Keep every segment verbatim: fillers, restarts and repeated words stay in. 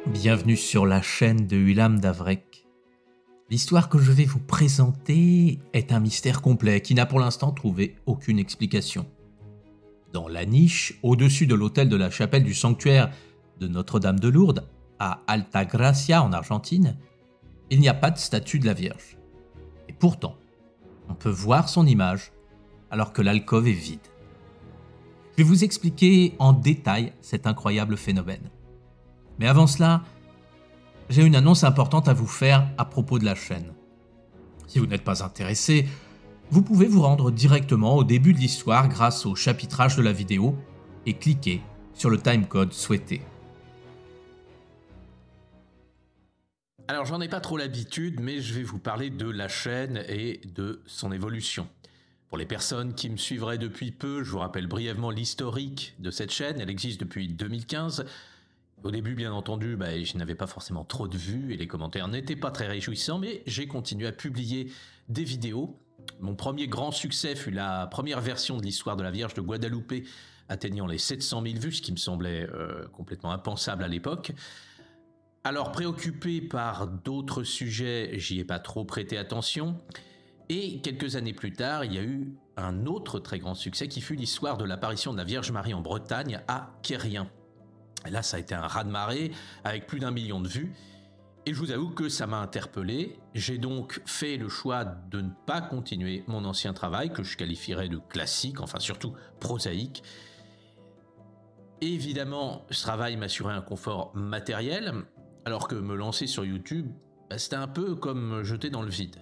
Bienvenue sur la chaîne de Ulam Davrek. L'histoire que je vais vous présenter est un mystère complet qui n'a pour l'instant trouvé aucune explication. Dans la niche, au-dessus de l'autel de la chapelle du sanctuaire de Notre-Dame de Lourdes, à Altagracia en Argentine, il n'y a pas de statue de la Vierge. Et pourtant, on peut voir son image alors que l'alcôve est vide. Je vais vous expliquer en détail cet incroyable phénomène. Mais avant cela, j'ai une annonce importante à vous faire à propos de la chaîne. Si vous n'êtes pas intéressé, vous pouvez vous rendre directement au début de l'histoire grâce au chapitrage de la vidéo et cliquer sur le timecode souhaité. Alors j'en ai pas trop l'habitude, mais je vais vous parler de la chaîne et de son évolution. Pour les personnes qui me suivraient depuis peu, je vous rappelle brièvement l'historique de cette chaîne. Elle existe depuis deux mille quinze. Au début, bien entendu, bah, je n'avais pas forcément trop de vues et les commentaires n'étaient pas très réjouissants, mais j'ai continué à publier des vidéos. Mon premier grand succès fut la première version de l'histoire de la Vierge de Guadeloupe, atteignant les sept cent mille vues, ce qui me semblait euh, complètement impensable à l'époque. Alors, préoccupé par d'autres sujets, j'y ai pas trop prêté attention. Et quelques années plus tard, il y a eu un autre très grand succès qui fut l'histoire de l'apparition de la Vierge Marie en Bretagne à Quérien. Et là, ça a été un raz-de-marée avec plus d'un million de vues. Et je vous avoue que ça m'a interpellé. J'ai donc fait le choix de ne pas continuer mon ancien travail, que je qualifierais de classique, enfin surtout prosaïque. Et évidemment, ce travail m'assurait un confort matériel, alors que me lancer sur YouTube, bah, c'était un peu comme me jeter dans le vide.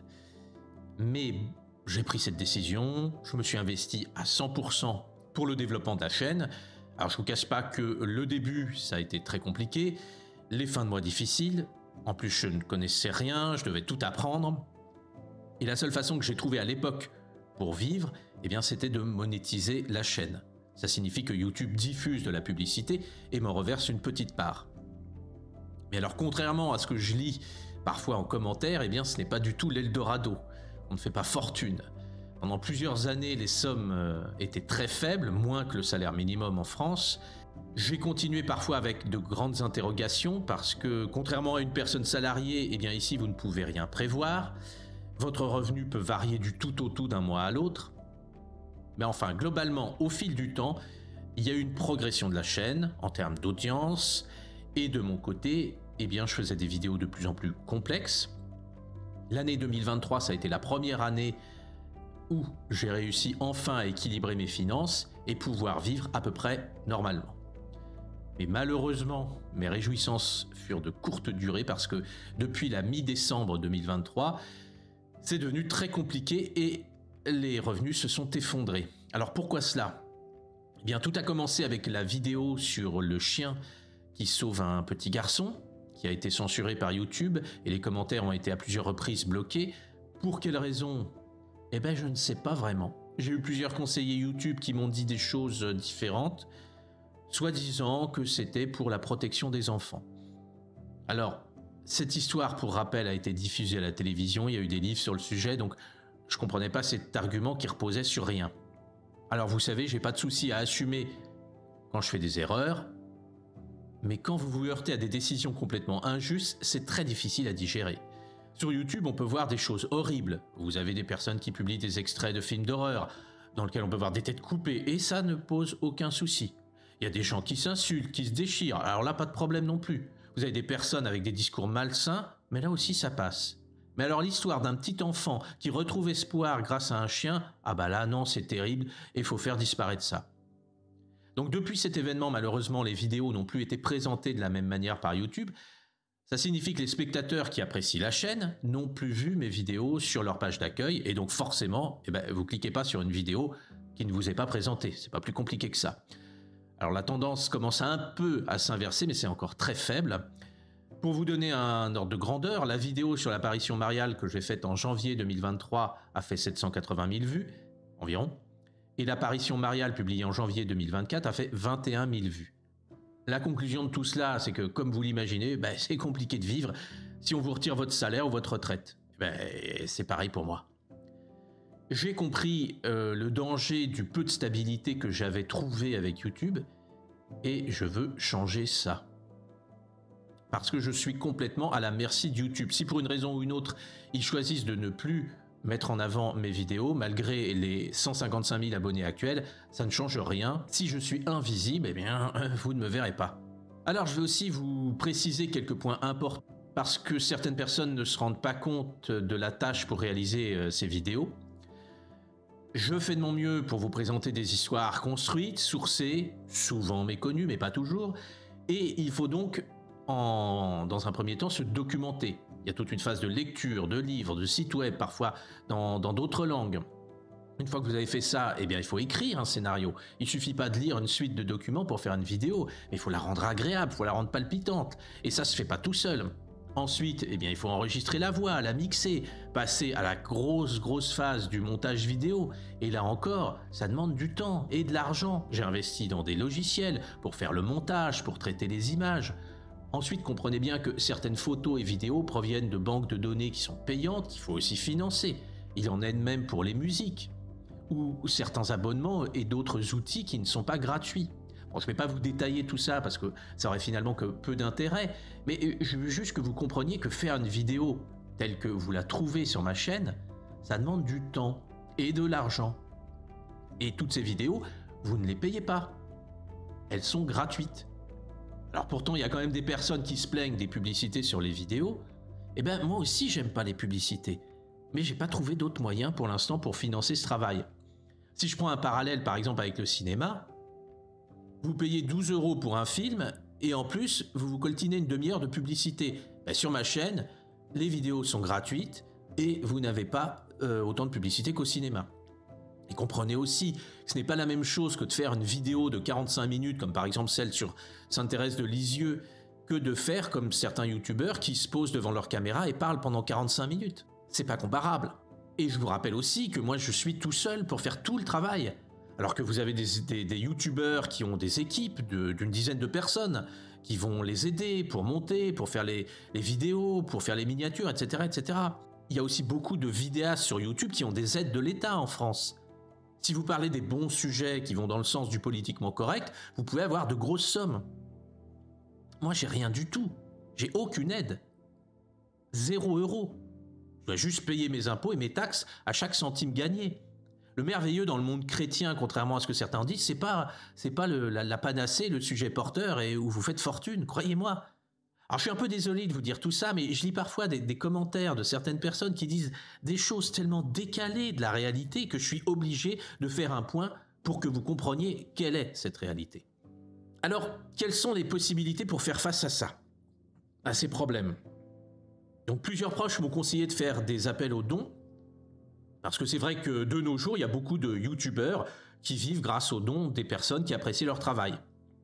Mais j'ai pris cette décision, je me suis investi à cent pour cent pour le développement de la chaîne. Alors je vous cache pas que le début, ça a été très compliqué, les fins de mois difficiles, en plus je ne connaissais rien, je devais tout apprendre. Et la seule façon que j'ai trouvée à l'époque pour vivre, eh bien c'était de monétiser la chaîne. Ça signifie que YouTube diffuse de la publicité et me reverse une petite part. Mais alors contrairement à ce que je lis parfois en commentaire, eh bien ce n'est pas du tout l'Eldorado. On ne fait pas fortune. Pendant plusieurs années, les sommes euh, étaient très faibles, moins que le salaire minimum en France. J'ai continué parfois avec de grandes interrogations parce que, contrairement à une personne salariée, eh bien ici vous ne pouvez rien prévoir. Votre revenu peut varier du tout au tout d'un mois à l'autre. Mais enfin, globalement, au fil du temps, il y a eu une progression de la chaîne en termes d'audience. Et de mon côté, eh bien, je faisais des vidéos de plus en plus complexes. L'année deux mille vingt-trois, ça a été la première année où j'ai réussi enfin à équilibrer mes finances et pouvoir vivre à peu près normalement. Mais malheureusement, mes réjouissances furent de courte durée parce que depuis la mi-décembre deux mille vingt-trois, c'est devenu très compliqué et les revenus se sont effondrés. Alors pourquoi cela ? Eh bien, tout a commencé avec la vidéo sur le chien qui sauve un petit garçon, qui a été censuré par YouTube et les commentaires ont été à plusieurs reprises bloqués. Pour quelle raison ? Eh ben, je ne sais pas vraiment. J'ai eu plusieurs conseillers YouTube qui m'ont dit des choses différentes, soi-disant que c'était pour la protection des enfants. Alors, cette histoire, pour rappel, a été diffusée à la télévision, il y a eu des livres sur le sujet, donc je ne comprenais pas cet argument qui reposait sur rien. Alors vous savez, j'ai pas de souci à assumer quand je fais des erreurs, mais quand vous vous heurtez à des décisions complètement injustes, c'est très difficile à digérer. Sur YouTube, on peut voir des choses horribles. Vous avez des personnes qui publient des extraits de films d'horreur, dans lesquels on peut voir des têtes coupées, et ça ne pose aucun souci. Il y a des gens qui s'insultent, qui se déchirent, alors là, pas de problème non plus. Vous avez des personnes avec des discours malsains, mais là aussi, ça passe. Mais alors l'histoire d'un petit enfant qui retrouve espoir grâce à un chien, ah bah là, non, c'est terrible, et il faut faire disparaître ça. Donc depuis cet événement, malheureusement, les vidéos n'ont plus été présentées de la même manière par YouTube. Ça signifie que les spectateurs qui apprécient la chaîne n'ont plus vu mes vidéos sur leur page d'accueil et donc forcément, eh ben, vous cliquez pas sur une vidéo qui ne vous est pas présentée. C'est pas plus compliqué que ça. Alors la tendance commence un peu à s'inverser, mais c'est encore très faible. Pour vous donner un ordre de grandeur, la vidéo sur l'apparition mariale que j'ai faite en janvier deux mille vingt-trois a fait sept cent quatre-vingt mille vues, environ. Et l'apparition mariale publiée en janvier deux mille vingt-quatre a fait vingt et un mille vues. La conclusion de tout cela, c'est que, comme vous l'imaginez, ben, c'est compliqué de vivre si on vous retire votre salaire ou votre retraite. Ben, c'est pareil pour moi. J'ai compris euh, le danger du peu de stabilité que j'avais trouvé avec YouTube et je veux changer ça. parce que je suis complètement à la merci de YouTube. Si pour une raison ou une autre, ils choisissent de ne plus mettre en avant mes vidéos, malgré les cent cinquante-cinq mille abonnés actuels, ça ne change rien. Si je suis invisible, eh bien, vous ne me verrez pas. Alors, je vais aussi vous préciser quelques points importants, parce que certaines personnes ne se rendent pas compte de la tâche pour réaliser euh, ces vidéos. Je fais de mon mieux pour vous présenter des histoires construites, sourcées, souvent méconnues, mais pas toujours, et il faut donc, en, dans un premier temps, se documenter. Il y a toute une phase de lecture, de livres, de sites web, parfois dans d'autres langues. Une fois que vous avez fait ça, eh bien, il faut écrire un scénario. Il ne suffit pas de lire une suite de documents pour faire une vidéo, mais il faut la rendre agréable, il faut la rendre palpitante. Et ça ne se fait pas tout seul. Ensuite, eh bien, il faut enregistrer la voix, la mixer, passer à la grosse, grosse phase du montage vidéo. Et là encore, ça demande du temps et de l'argent. J'ai investi dans des logiciels pour faire le montage, pour traiter les images. Ensuite, comprenez bien que certaines photos et vidéos proviennent de banques de données qui sont payantes, qu'il faut aussi financer. Il en est de même pour les musiques, ou certains abonnements et d'autres outils qui ne sont pas gratuits. Bon, je ne vais pas vous détailler tout ça parce que ça aurait finalement que peu d'intérêt, mais je veux juste que vous compreniez que faire une vidéo telle que vous la trouvez sur ma chaîne, ça demande du temps et de l'argent. Et toutes ces vidéos, vous ne les payez pas. Elles sont gratuites. Alors pourtant, il y a quand même des personnes qui se plaignent des publicités sur les vidéos. Eh bien, moi aussi, j'aime pas les publicités. Mais j'ai pas trouvé d'autres moyens pour l'instant pour financer ce travail. Si je prends un parallèle, par exemple, avec le cinéma, vous payez douze euros pour un film et en plus, vous vous coltinez une demi-heure de publicité. Ben, sur ma chaîne, les vidéos sont gratuites et vous n'avez pas euh, autant de publicité qu'au cinéma. Et comprenez aussi que ce n'est pas la même chose que de faire une vidéo de quarante-cinq minutes, comme par exemple celle sur Sainte-Thérèse de Lisieux, que de faire comme certains youtubeurs qui se posent devant leur caméra et parlent pendant quarante-cinq minutes. C'est pas comparable. Et je vous rappelle aussi que moi je suis tout seul pour faire tout le travail. Alors que vous avez des, des, des youtubeurs qui ont des équipes de, d'une dizaine de personnes qui vont les aider pour monter, pour faire les, les vidéos, pour faire les miniatures, et cetera, et cetera. Il y a aussi beaucoup de vidéastes sur YouTube qui ont des aides de l'État en France. Si vous parlez des bons sujets qui vont dans le sens du politiquement correct, vous pouvez avoir de grosses sommes. Moi, j'ai rien du tout. J'ai aucune aide. Zéro euro. Je dois juste payer mes impôts et mes taxes à chaque centime gagné. Le merveilleux dans le monde chrétien, contrairement à ce que certains disent, c'est pas, c'est pas le, la, la panacée, le sujet porteur et où vous faites fortune, croyez-moi. Alors je suis un peu désolé de vous dire tout ça, mais je lis parfois des, des commentaires de certaines personnes qui disent des choses tellement décalées de la réalité que je suis obligé de faire un point pour que vous compreniez quelle est cette réalité. Alors, quelles sont les possibilités pour faire face à ça, à ces problèmes ? Donc plusieurs proches m'ont conseillé de faire des appels aux dons, parce que c'est vrai que de nos jours, il y a beaucoup de youtubeurs qui vivent grâce aux dons des personnes qui apprécient leur travail.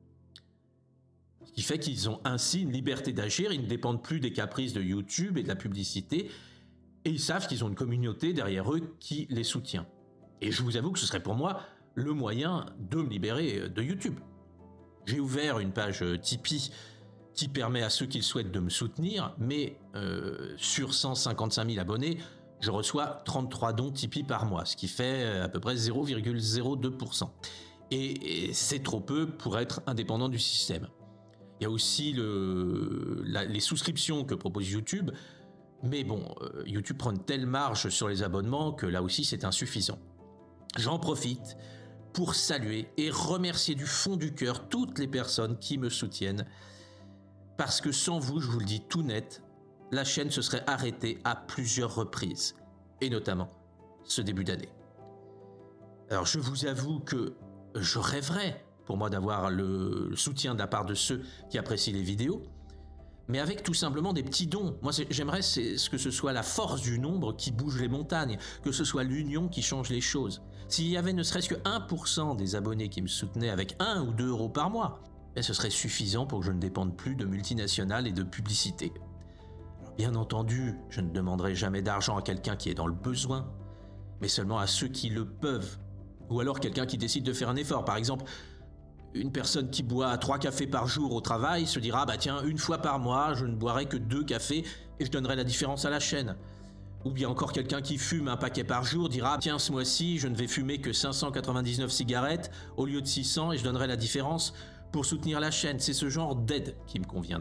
Ce qui fait qu'ils ont ainsi une liberté d'agir, ils ne dépendent plus des caprices de YouTube et de la publicité, et ils savent qu'ils ont une communauté derrière eux qui les soutient. Et je vous avoue que ce serait pour moi le moyen de me libérer de YouTube. J'ai ouvert une page Tipeee qui permet à ceux qui le souhaitent de me soutenir, mais euh, sur cent cinquante-cinq mille abonnés, je reçois trente-trois dons Tipeee par mois, ce qui fait à peu près zéro virgule zéro deux pour cent. Et, et c'est trop peu pour être indépendant du système. Il y a aussi le, la, les souscriptions que propose YouTube, mais bon, euh, YouTube prend une telle marge sur les abonnements que là aussi c'est insuffisant. J'en profite pour saluer et remercier du fond du cœur toutes les personnes qui me soutiennent, parce que sans vous, je vous le dis tout net, la chaîne se serait arrêtée à plusieurs reprises, et notamment ce début d'année. Alors je vous avoue que je rêverais pour moi d'avoir le soutien de la part de ceux qui apprécient les vidéos, mais avec tout simplement des petits dons. Moi j'aimerais que ce soit la force du nombre qui bouge les montagnes, que ce soit l'union qui change les choses. S'il y avait ne serait-ce que un pour cent des abonnés qui me soutenaient avec un ou deux euros par mois, ben ce serait suffisant pour que je ne dépende plus de multinationales et de publicité. Alors, bien entendu, je ne demanderai jamais d'argent à quelqu'un qui est dans le besoin, mais seulement à ceux qui le peuvent. Ou alors quelqu'un qui décide de faire un effort. Par exemple, une personne qui boit trois cafés par jour au travail se dira « bah tiens, une fois par mois, je ne boirai que deux cafés et je donnerai la différence à la chaîne ». Ou bien encore quelqu'un qui fume un paquet par jour dira « tiens, ce mois-ci, je ne vais fumer que cinq cent quatre-vingt-dix-neuf cigarettes au lieu de six cents et je donnerai la différence pour soutenir la chaîne ». C'est ce genre d'aide qui me conviendrait.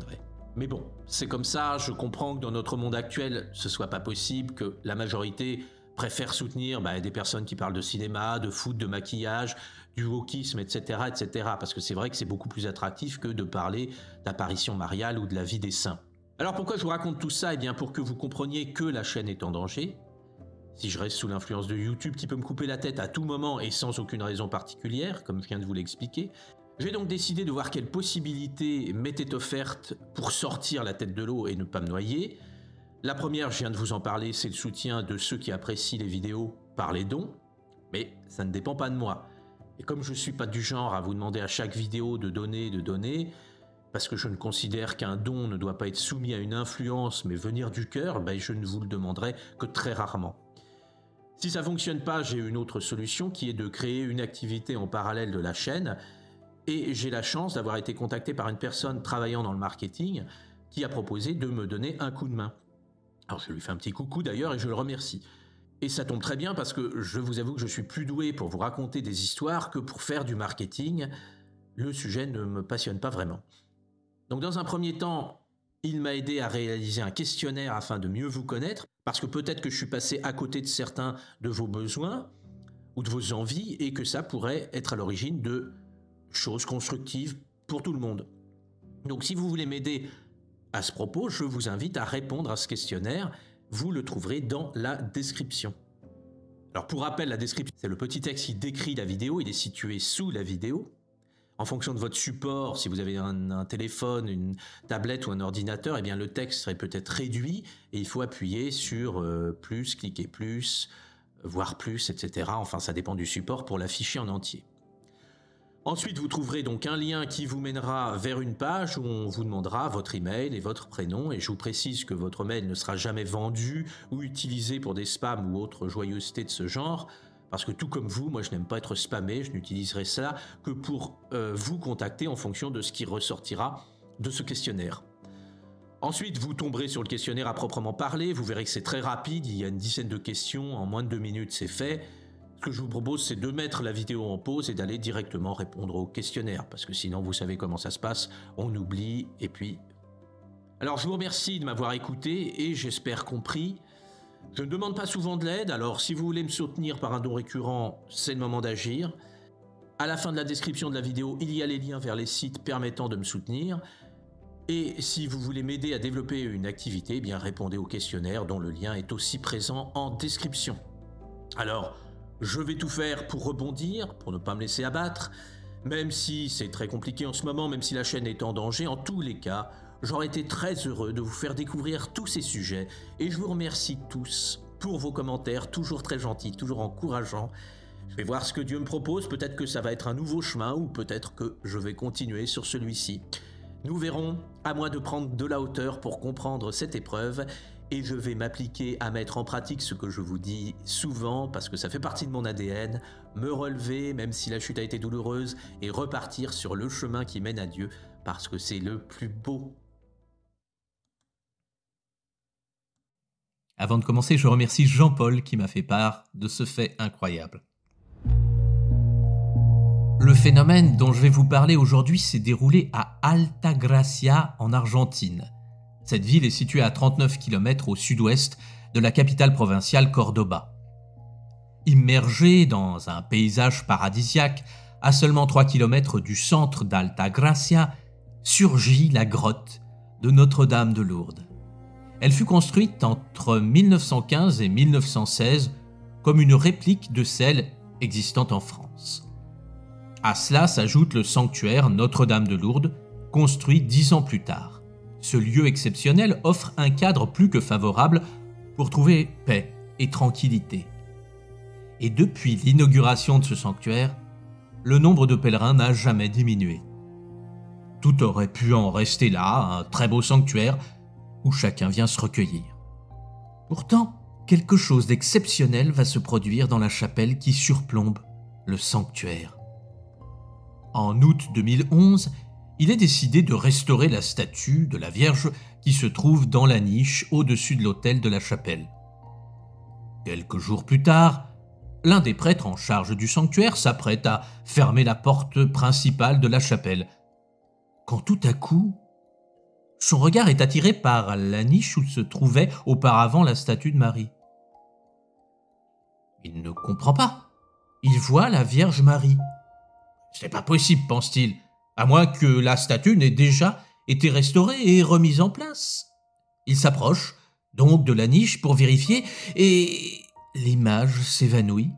Mais bon, c'est comme ça, je comprends que dans notre monde actuel, ce soit pas possible, que la majorité préfère soutenir bah, des personnes qui parlent de cinéma, de foot, de maquillage, du wokisme, et cetera, et cetera. Parce que c'est vrai que c'est beaucoup plus attractif que de parler d'apparition mariale ou de la vie des saints. Alors pourquoi je vous raconte tout ça? Eh bien pour que vous compreniez que la chaîne est en danger. Si je reste sous l'influence de YouTube qui peut me couper la tête à tout moment et sans aucune raison particulière, comme je viens de vous l'expliquer, j'ai donc décidé de voir quelles possibilités m'étaient offertes pour sortir la tête de l'eau et ne pas me noyer. La première, je viens de vous en parler, c'est le soutien de ceux qui apprécient les vidéos par les dons, mais ça ne dépend pas de moi. Et comme je ne suis pas du genre à vous demander à chaque vidéo de donner, de donner, parce que je ne considère qu'un don ne doit pas être soumis à une influence mais venir du cœur, ben je ne vous le demanderai que très rarement. Si ça ne fonctionne pas, j'ai une autre solution qui est de créer une activité en parallèle de la chaîne. Et j'ai la chance d'avoir été contacté par une personne travaillant dans le marketing qui a proposé de me donner un coup de main. Alors je lui fais un petit coucou d'ailleurs et je le remercie. Et ça tombe très bien parce que je vous avoue que je suis plus doué pour vous raconter des histoires que pour faire du marketing. Le sujet ne me passionne pas vraiment. Donc dans un premier temps, il m'a aidé à réaliser un questionnaire afin de mieux vous connaître, parce que peut-être que je suis passé à côté de certains de vos besoins ou de vos envies et que ça pourrait être à l'origine de choses constructives pour tout le monde. Donc si vous voulez m'aider à ce propos, je vous invite à répondre à ce questionnaire. Vous le trouverez dans la description. Alors pour rappel, la description, c'est le petit texte qui décrit la vidéo. Il est situé sous la vidéo. En fonction de votre support, si vous avez un, un téléphone, une tablette ou un ordinateur, eh bien le texte serait peut-être réduit et il faut appuyer sur euh, plus, cliquer plus, voir plus, et cetera. Enfin, ça dépend du support pour l'afficher en entier. Ensuite, vous trouverez donc un lien qui vous mènera vers une page où on vous demandera votre email et votre prénom. Et je vous précise que votre mail ne sera jamais vendu ou utilisé pour des spams ou autres joyeusetés de ce genre. Parce que tout comme vous, moi je n'aime pas être spammé, je n'utiliserai ça que pour euh, vous contacter en fonction de ce qui ressortira de ce questionnaire. Ensuite, vous tomberez sur le questionnaire à proprement parler, vous verrez que c'est très rapide, il y a une dizaine de questions, en moins de deux minutes c'est fait. Ce que je vous propose, c'est de mettre la vidéo en pause et d'aller directement répondre au questionnaire, parce que sinon, vous savez comment ça se passe, on oublie, et puis... Alors, je vous remercie de m'avoir écouté, et j'espère compris. Je ne demande pas souvent de l'aide, alors si vous voulez me soutenir par un don récurrent, c'est le moment d'agir. À la fin de la description de la vidéo, il y a les liens vers les sites permettant de me soutenir. Et si vous voulez m'aider à développer une activité, eh bien répondez au questionnaire dont le lien est aussi présent en description. Alors... je vais tout faire pour rebondir, pour ne pas me laisser abattre, même si c'est très compliqué en ce moment, même si la chaîne est en danger. En tous les cas, j'aurais été très heureux de vous faire découvrir tous ces sujets et je vous remercie tous pour vos commentaires, toujours très gentils, toujours encourageants. Je vais voir ce que Dieu me propose, peut-être que ça va être un nouveau chemin ou peut-être que je vais continuer sur celui-ci. Nous verrons, à moi de prendre de la hauteur pour comprendre cette épreuve. Et je vais m'appliquer à mettre en pratique ce que je vous dis souvent, parce que ça fait partie de mon A D N, me relever même si la chute a été douloureuse, et repartir sur le chemin qui mène à Dieu, parce que c'est le plus beau. Avant de commencer, je remercie Jean-Paul qui m'a fait part de ce fait incroyable. Le phénomène dont je vais vous parler aujourd'hui s'est déroulé à Altagracia en Argentine. Cette ville est située à trente-neuf kilomètres au sud-ouest de la capitale provinciale Cordoba. Immergée dans un paysage paradisiaque, à seulement trois kilomètres du centre d'Altagracia, surgit la grotte de Notre-Dame de Lourdes. Elle fut construite entre mille neuf cent quinze et mille neuf cent seize comme une réplique de celle existant en France. À cela s'ajoute le sanctuaire Notre-Dame de Lourdes, construit dix ans plus tard. Ce lieu exceptionnel offre un cadre plus que favorable pour trouver paix et tranquillité. Et depuis l'inauguration de ce sanctuaire, le nombre de pèlerins n'a jamais diminué. Tout aurait pu en rester là, un très beau sanctuaire où chacun vient se recueillir. Pourtant, quelque chose d'exceptionnel va se produire dans la chapelle qui surplombe le sanctuaire. En août deux mille onze, il est décidé de restaurer la statue de la Vierge qui se trouve dans la niche au-dessus de l'autel de la chapelle. Quelques jours plus tard, l'un des prêtres en charge du sanctuaire s'apprête à fermer la porte principale de la chapelle, quand tout à coup, Son regard est attiré par la niche où se trouvait auparavant la statue de Marie. Il ne comprend pas. Il voit la Vierge Marie. Ce n'est pas possible, pense-t-il, à moins que la statue n'ait déjà été restaurée et remise en place. Il s'approche donc de la niche pour vérifier et l'image s'évanouit.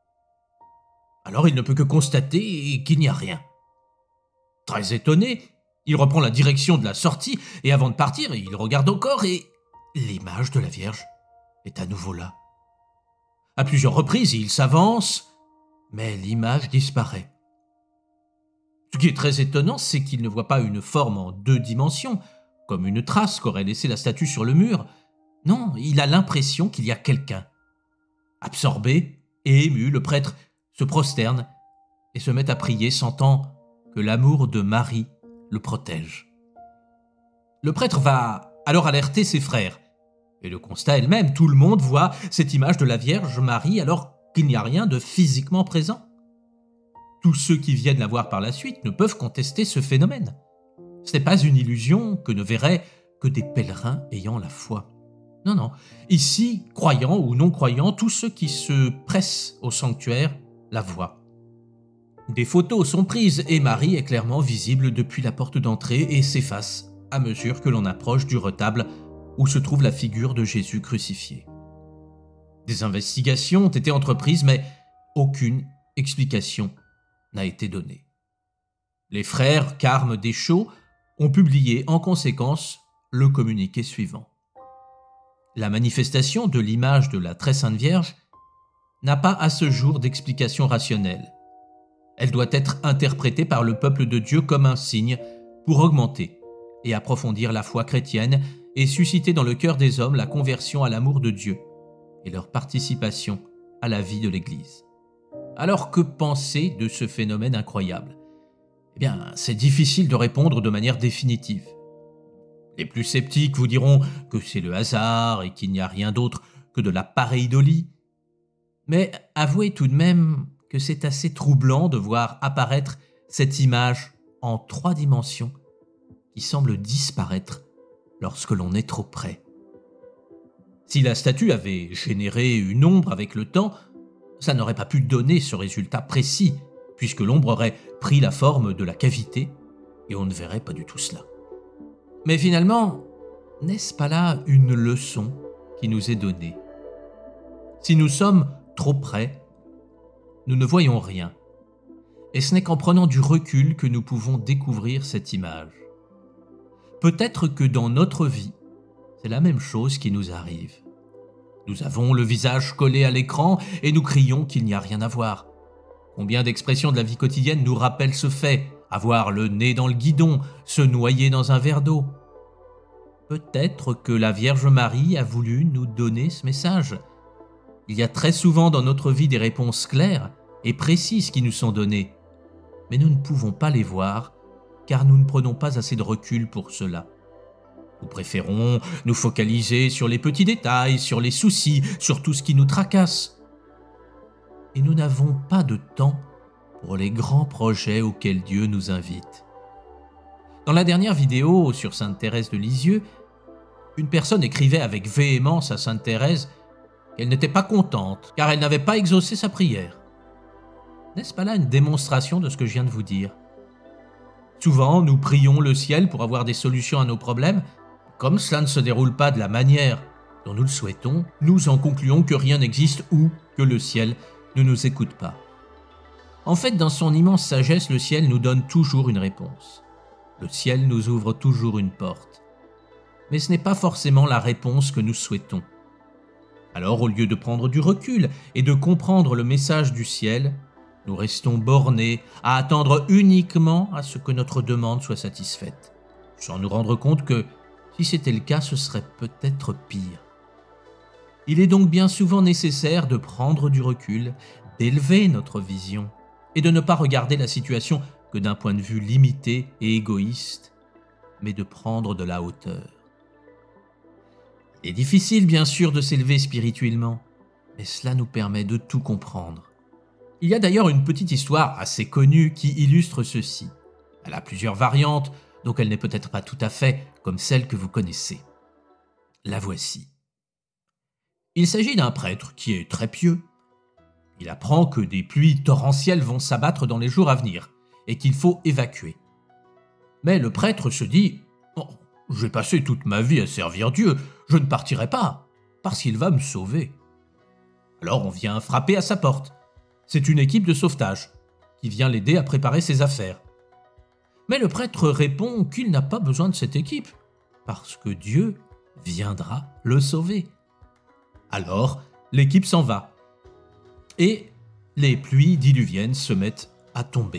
Alors il ne peut que constater qu'il n'y a rien. Très étonné, il reprend la direction de la sortie et avant de partir, il regarde encore et l'image de la Vierge est à nouveau là. À plusieurs reprises, il s'avance, mais l'image disparaît. Ce qui est très étonnant, c'est qu'il ne voit pas une forme en deux dimensions, comme une trace qu'aurait laissée la statue sur le mur. Non, il a l'impression qu'il y a quelqu'un. Absorbé et ému, le prêtre se prosterne et se met à prier, sentant que l'amour de Marie le protège. Le prêtre va alors alerter ses frères. Et le constat est le même, tout le monde voit cette image de la Vierge Marie alors qu'il n'y a rien de physiquement présent. Tous ceux qui viennent la voir par la suite ne peuvent contester ce phénomène. Ce n'est pas une illusion que ne verraient que des pèlerins ayant la foi. Non, non. Ici, croyants ou non-croyants, tous ceux qui se pressent au sanctuaire la voient. Des photos sont prises et Marie est clairement visible depuis la porte d'entrée et s'efface à mesure que l'on approche du retable où se trouve la figure de Jésus crucifié. Des investigations ont été entreprises, mais aucune explication n'a été donnée. Les frères Carme Deschaux ont publié en conséquence le communiqué suivant. La manifestation de l'image de la Très Sainte Vierge n'a pas à ce jour d'explication rationnelle. Elle doit être interprétée par le peuple de Dieu comme un signe pour augmenter et approfondir la foi chrétienne et susciter dans le cœur des hommes la conversion à l'amour de Dieu et leur participation à la vie de l'Église. Alors que penser de ce phénomène incroyable ? Eh bien, c'est difficile de répondre de manière définitive. Les plus sceptiques vous diront que c'est le hasard et qu'il n'y a rien d'autre que de la pareidolie. Mais avouez tout de même que c'est assez troublant de voir apparaître cette image en trois dimensions qui semble disparaître lorsque l'on est trop près. Si la statue avait généré une ombre avec le temps, ça n'aurait pas pu donner ce résultat précis, puisque l'ombre aurait pris la forme de la cavité et on ne verrait pas du tout cela. Mais finalement, n'est-ce pas là une leçon qui nous est donnée ? Si nous sommes trop près, nous ne voyons rien, et ce n'est qu'en prenant du recul que nous pouvons découvrir cette image. Peut-être que dans notre vie, c'est la même chose qui nous arrive. Nous avons le visage collé à l'écran et nous crions qu'il n'y a rien à voir. Combien d'expressions de la vie quotidienne nous rappellent ce fait ? Avoir le nez dans le guidon, se noyer dans un verre d'eau. Peut-être que la Vierge Marie a voulu nous donner ce message. Il y a très souvent dans notre vie des réponses claires et précises qui nous sont données, mais nous ne pouvons pas les voir car nous ne prenons pas assez de recul pour cela. Nous préférons nous focaliser sur les petits détails, sur les soucis, sur tout ce qui nous tracasse. Et nous n'avons pas de temps pour les grands projets auxquels Dieu nous invite. Dans la dernière vidéo sur Sainte Thérèse de Lisieux, une personne écrivait avec véhémence à Sainte Thérèse qu'elle n'était pas contente car elle n'avait pas exaucé sa prière. N'est-ce pas là une démonstration de ce que je viens de vous dire ? Souvent, nous prions le ciel pour avoir des solutions à nos problèmes. Comme cela ne se déroule pas de la manière dont nous le souhaitons, nous en concluons que rien n'existe ou que le ciel ne nous écoute pas. En fait, dans son immense sagesse, le ciel nous donne toujours une réponse. Le ciel nous ouvre toujours une porte. Mais ce n'est pas forcément la réponse que nous souhaitons. Alors, au lieu de prendre du recul et de comprendre le message du ciel, nous restons bornés à attendre uniquement à ce que notre demande soit satisfaite, sans nous rendre compte que, si c'était le cas, ce serait peut-être pire. Il est donc bien souvent nécessaire de prendre du recul, d'élever notre vision et de ne pas regarder la situation que d'un point de vue limité et égoïste, mais de prendre de la hauteur. Il est difficile, bien sûr, de s'élever spirituellement, mais cela nous permet de tout comprendre. Il y a d'ailleurs une petite histoire assez connue qui illustre ceci. Elle a plusieurs variantes, donc elle n'est peut-être pas tout à fait comme celle que vous connaissez. La voici. Il s'agit d'un prêtre qui est très pieux. Il apprend que des pluies torrentielles vont s'abattre dans les jours à venir et qu'il faut évacuer. Mais le prêtre se dit oh, « J'ai passé toute ma vie à servir Dieu, je ne partirai pas, parce qu'il va me sauver. » Alors on vient frapper à sa porte. C'est une équipe de sauvetage qui vient l'aider à préparer ses affaires. Mais le prêtre répond qu'il n'a pas besoin de cette équipe, parce que Dieu viendra le sauver. Alors l'équipe s'en va. Et les pluies diluviennes se mettent à tomber.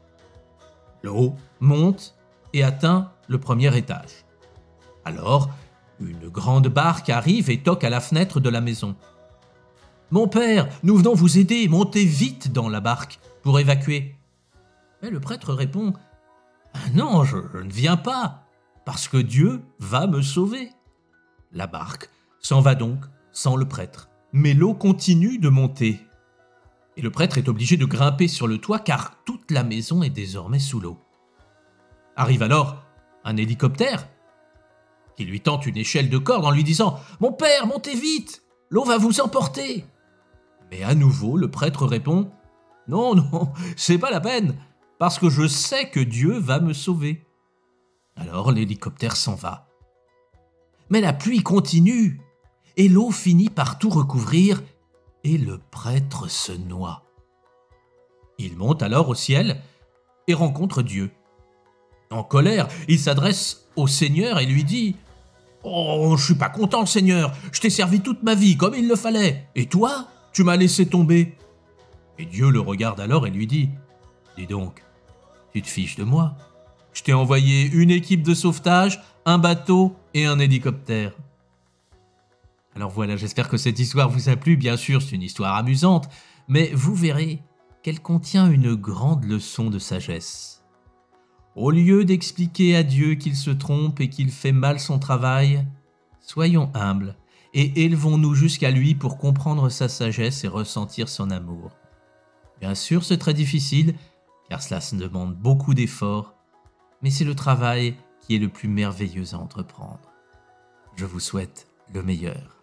L'eau monte et atteint le premier étage. Alors, une grande barque arrive et toque à la fenêtre de la maison. « Mon père, nous venons vous aider, montez vite dans la barque pour évacuer. » Mais le prêtre répond « Ah non, je, je ne viens pas, parce que Dieu va me sauver. » La barque s'en va donc sans le prêtre, mais l'eau continue de monter. Et le prêtre est obligé de grimper sur le toit car toute la maison est désormais sous l'eau. Arrive alors un hélicoptère qui lui tend une échelle de corde en lui disant « Mon père, montez vite, l'eau va vous emporter !» Mais à nouveau, le prêtre répond « Non, non, c'est pas la peine, parce que je sais que Dieu va me sauver. » Alors l'hélicoptère s'en va. Mais la pluie continue et l'eau finit par tout recouvrir et le prêtre se noie. Il monte alors au ciel et rencontre Dieu. En colère, il s'adresse au Seigneur et lui dit « Oh, je suis pas content, Seigneur, je t'ai servi toute ma vie comme il le fallait, et toi, tu m'as laissé tomber. » Et Dieu le regarde alors et lui dit « Dis donc, tu te fiches de moi. Je t'ai envoyé une équipe de sauvetage, un bateau et un hélicoptère. » Alors voilà, j'espère que cette histoire vous a plu. Bien sûr, c'est une histoire amusante, mais vous verrez qu'elle contient une grande leçon de sagesse. Au lieu d'expliquer à Dieu qu'il se trompe et qu'il fait mal son travail, soyons humbles et élevons-nous jusqu'à lui pour comprendre sa sagesse et ressentir son amour. Bien sûr, c'est très difficile, car cela se demande beaucoup d'efforts, mais c'est le travail qui est le plus merveilleux à entreprendre. Je vous souhaite le meilleur.